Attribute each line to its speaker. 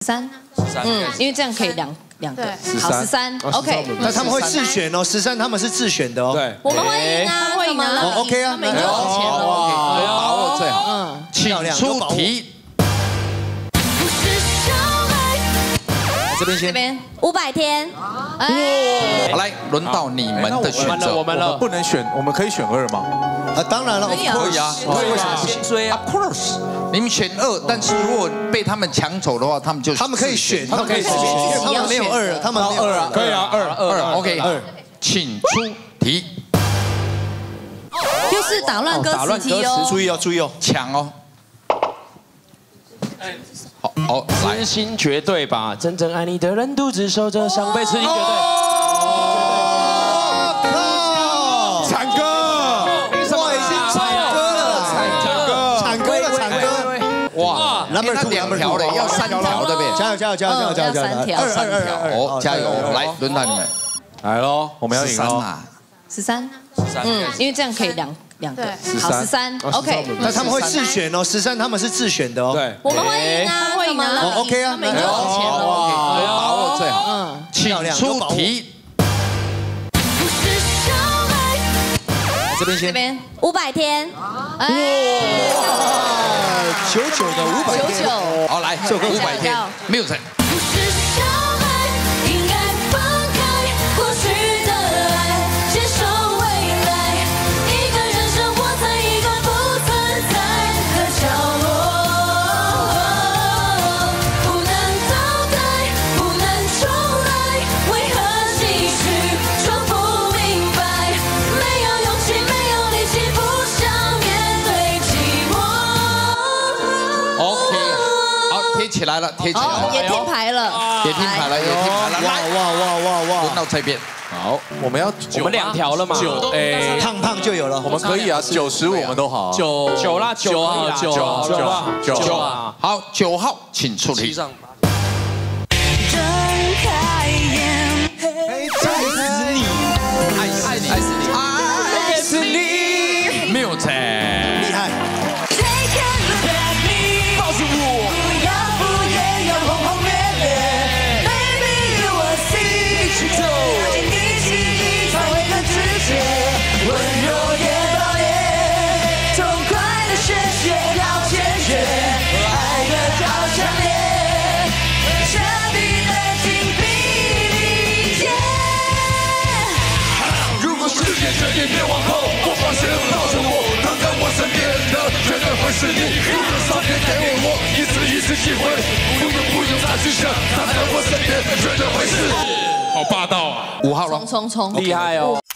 Speaker 1: 13，因为这样可以两个，好13 ，OK。
Speaker 2: 那他们会自选哦，13他们是自选的哦。
Speaker 3: 对，
Speaker 1: 我们会赢啊，会赢啊
Speaker 2: ，OK 啊，
Speaker 1: 他们已经往前了，
Speaker 4: 把握最好。请出题。
Speaker 2: 这边
Speaker 1: 500天。
Speaker 4: 好，来，轮到你们的选择。
Speaker 3: 我们了，不能选，我们可以选2吗？
Speaker 2: 当然了，
Speaker 4: 可以啊，
Speaker 3: 为什么先追啊
Speaker 4: ？Of course， 你们选2，但是如果被他们抢走的话，他们可以选，
Speaker 2: 他们可以选，他们没有2，他们没有2啊，
Speaker 3: 可以啊，2
Speaker 4: ，OK， 请出题。
Speaker 1: 又是打乱歌词题哦，
Speaker 2: 注意哦，
Speaker 4: 抢哦。好，
Speaker 3: 真心绝对吧，真正爱你的人独自守着伤悲，痴心绝对。惨歌，
Speaker 2: 哇，已经惨歌了，哇 ，Number 2，2条
Speaker 4: 嘞，要3条对不对？
Speaker 2: 加油
Speaker 1: 3条
Speaker 4: ，2，加油，来，轮到你们，
Speaker 3: 来喽，我们要赢喽
Speaker 1: ，13，因为这样可以两个，好13 ，OK。
Speaker 2: 那他们会自选哦，13他们是自选的哦。
Speaker 3: 对，
Speaker 1: 我们会赢啊，会赢啊
Speaker 2: ，OK 啊，
Speaker 1: 他们已经往前了，
Speaker 4: 把握最好。请出题。
Speaker 2: 这边
Speaker 1: 500天。
Speaker 2: 99的500天。
Speaker 4: 好，来，这个500天，没有错。起来了，贴起来了，
Speaker 1: 也听牌了，
Speaker 4: 哇！轮到这边，
Speaker 3: 好，我们2条了嘛，9，
Speaker 2: 胖就有了，
Speaker 3: 我们可以啊，9、15我们都好，9啦，9啊，
Speaker 4: 好，9号，请出题。
Speaker 5: 睁开眼，
Speaker 4: 爱死你，没有错，
Speaker 2: 厉害。
Speaker 6: 别往后，我发现抱着我，躺在我身边的绝对会是你。你的照片给我一次机会，不用再去想，躺在我身边绝对会是。好霸道啊！
Speaker 4: 5号了，
Speaker 1: 冲，
Speaker 3: 厉害哦。